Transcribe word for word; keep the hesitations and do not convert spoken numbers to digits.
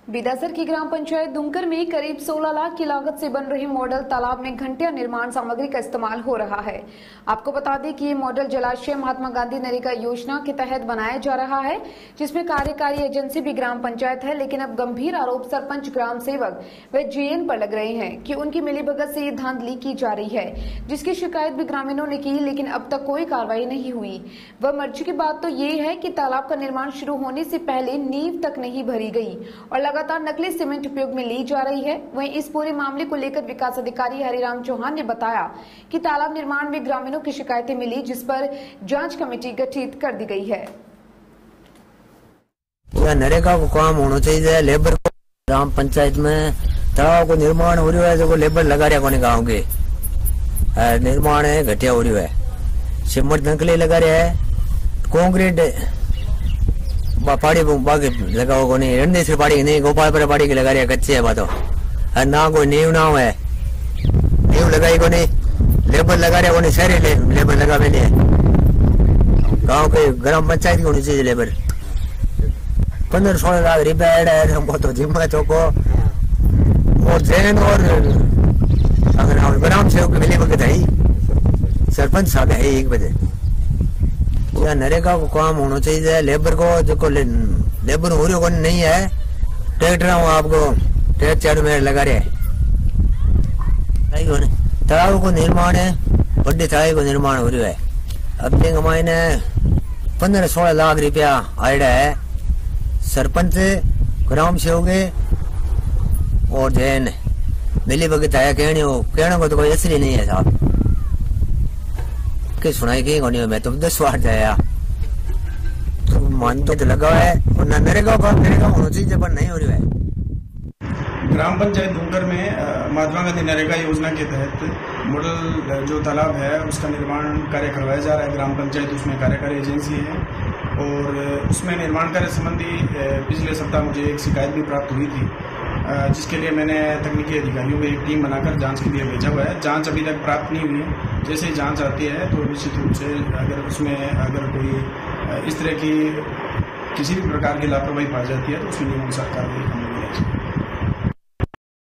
बिदासर की ग्राम पंचायत दुमकर में करीब सोलह लाख की लागत से बन रहे मॉडल तालाब में घंटिया निर्माण सामग्री का इस्तेमाल हो रहा है। आपको बता दें कि ये मॉडल जलाशय महात्मा गांधी नरेगा योजना के तहत बनाया जा रहा है, जिसमें कार्यकारी एजेंसी भी ग्राम पंचायत है। लेकिन अब गंभीर आरोप सरपंच, ग्राम सेवक व जेएन पर लग रहे हैं कि उनकी मिलीभगत से ये धांधली की जा रही है, जिसकी शिकायत भी ग्रामीणों ने की, लेकिन अब तक कोई कार्रवाई नहीं हुई। वह मर्जी की बात तो ये है कि तालाब का निर्माण शुरू होने से पहले नींव तक नहीं भरी गई और लगातार नकली सीमेंट उपयोग में ली जा रही है। वहीं इस पूरे मामले को लेकर विकास अधिकारी हरिराम चौहान ने बताया कि तालाब निर्माण में ग्रामीणों की शिकायतें मिली, जिस पर जांच कमेटी गठित कर दी गई है। नरेगा को काम होना चाहिए, लेबर को ग्राम पंचायत में तालाब को निर्माण हो रहा है, जो लेबर लगा रहा है गाँव के निर्माण है घटिया हो रहा है, सीमेंट नकली लगा रहा है, कंक्रीट पहाड़ी बाकी लगा हुआ नहीं, रणदेश्वर पहाड़ी नहीं, गोपालपुर पहाड़ी की लगा रही है, कच्चे है बातों ना, कोई नींव ना है, नींव लगाई को नहीं, लेबर लगा रहे को शहरी ले, लेबर लगा भी नहीं, गाँव के ग्राम पंचायत की होनी चाहिए लेबर। पंद्रह सोलह लाख रुपया ऐड है हमको तो जिम्मा चौको और जैन और अगर ग्राम सेवक की मिली भगत है, सरपंच साहब है एक बजे। या नरेगा को काम होना चाहिए, लेबर को जो ले, लेबर हो रही को नहीं है, ट्रैक्टर आपको ट्रैक्टर चार में लगा रहे तालाब को निर्माण है, बड़े तालाब को निर्माण हो रहा है। अब तक हमारे पंद्रह सोलह लाख रुपया आया है, सरपंच, ग्राम सेवक और जैन मिली भगत आया, कहने हो कहने को तो कोई असली नहीं है साहब, सुनाई की होनी है। मैं तो दस बार जाया तो मान तो लगा है और ना नरेगा काम नरेगा होना चाहिए पर नहीं हो रही है। ग्राम पंचायत दुमकर में महात्मा गांधी नरेगा योजना के तहत मॉडल जो तालाब है उसका निर्माण कार्य करवाया जा रहा है। ग्राम पंचायत उसमें कार्यकारी एजेंसी है और उसमें निर्माण कार्य संबंधी पिछले सप्ताह मुझे एक शिकायत भी प्राप्त हुई थी, जिसके लिए मैंने तकनीकी अधिकारियों की एक टीम बनाकर जांच के लिए भेजा हुआ है। जांच अभी तक प्राप्त नहीं हुई है, जैसे ही जांच आती है तो निश्चित रूप से अगर उसमें अगर कोई इस तरह की किसी भी प्रकार की लापरवाही पाई जाती है तो उसमें नियमानुसार कार्रवाई करनी चाहिए।